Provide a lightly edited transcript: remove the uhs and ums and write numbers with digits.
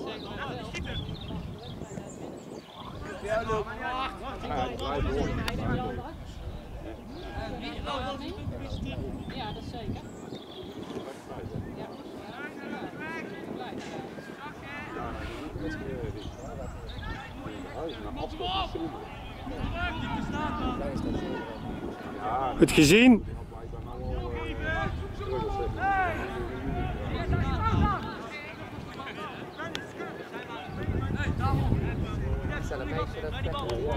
Ja, dat is zeker. Het gezien? Stel een meisje dat